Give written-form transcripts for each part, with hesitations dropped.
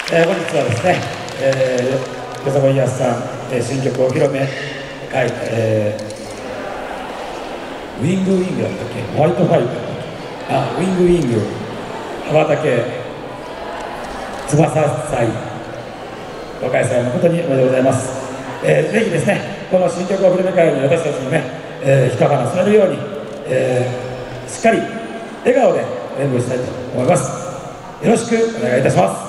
本日はですね、よさこいやすさん、新曲お披露目会、ウィングウィングだったっけ、ホワイトファイトだったっけ、あ、ウィングウィング、羽ばたけ翼祭ご開催誠におめでとうございます。ぜひですね、この新曲お披露目会に私たちもね、一花添えるように、しっかり笑顔で演舞したいと思います。よろしくお願いいたします。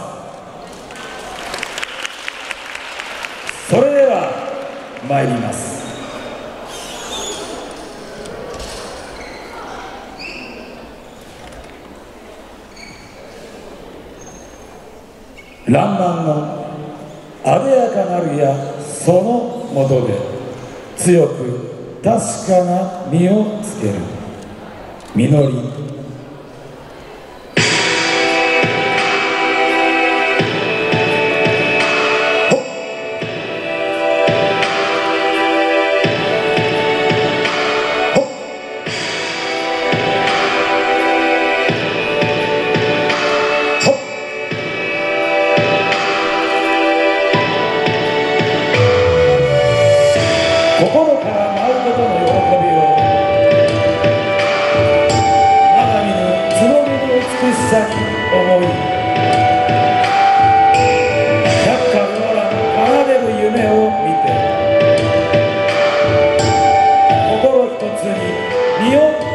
それでは参ります。らんまんのあでやかなるやそのもとで強く確かな実をつける実り。心から舞うことの喜びをまだ見ぬつぼみの美しさに思い、百花繚乱奏でる夢を見て心一つに身を結ぶ。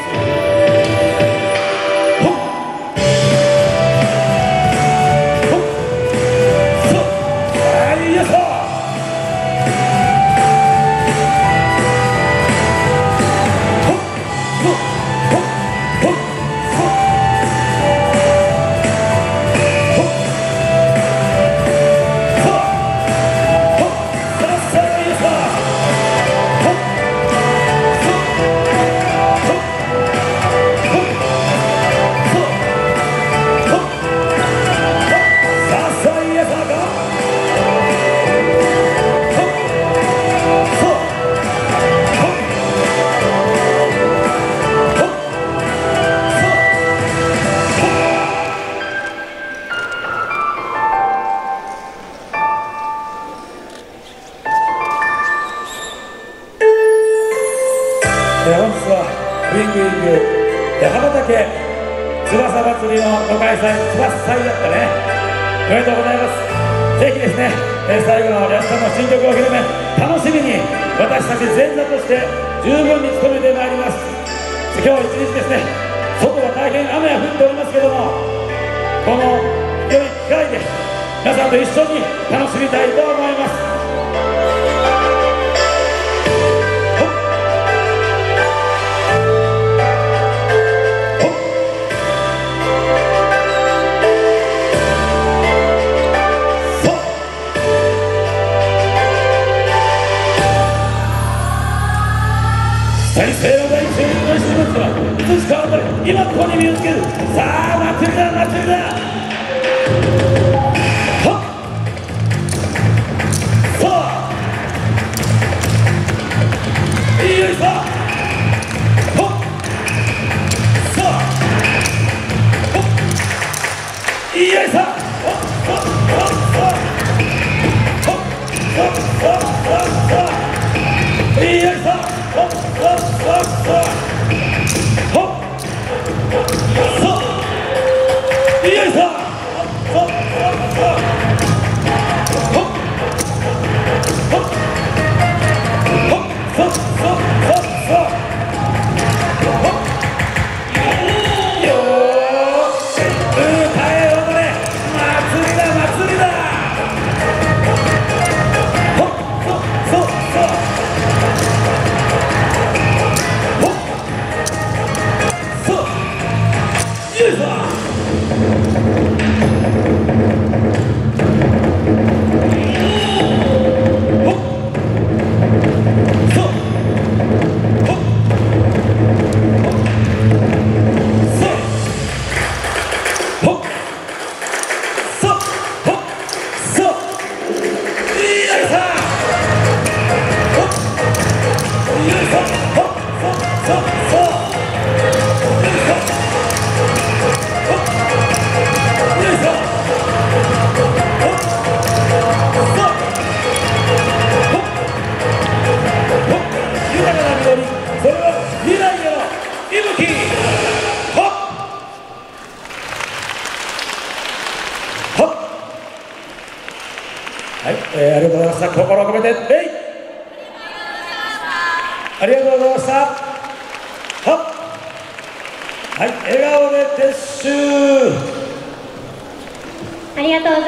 本日はウィングウィング羽ばたけ翼祭りのご開催、翼祭だったね。おめでとうございます。ぜひですね、最後の安さんの新曲お披露目楽しみに私たち前座として十分に努めてまいります。今日一日ですね、外は大変雨が降っておりますけども、この良い機会で皆さんと一緒に楽しみたいと思います。大聖の大聖の一物はいつしか今ここに身をつける。さあ祭りだ祭りだ。はっさあよいしょ。はっさあほっよいしょ。はっはっはっはっはっはっはっよいしょ。ほっほっほっほっほっよいしょ。ほっほっほっほっほっほっほっほっほっよーし歌え踊れ祭りだ祭りだ。ほっほっほっほっはい、ありがとうございました。心を込めて礼。ありがとうございました。はっ、はい、笑顔で撤収。 ありがとうございます。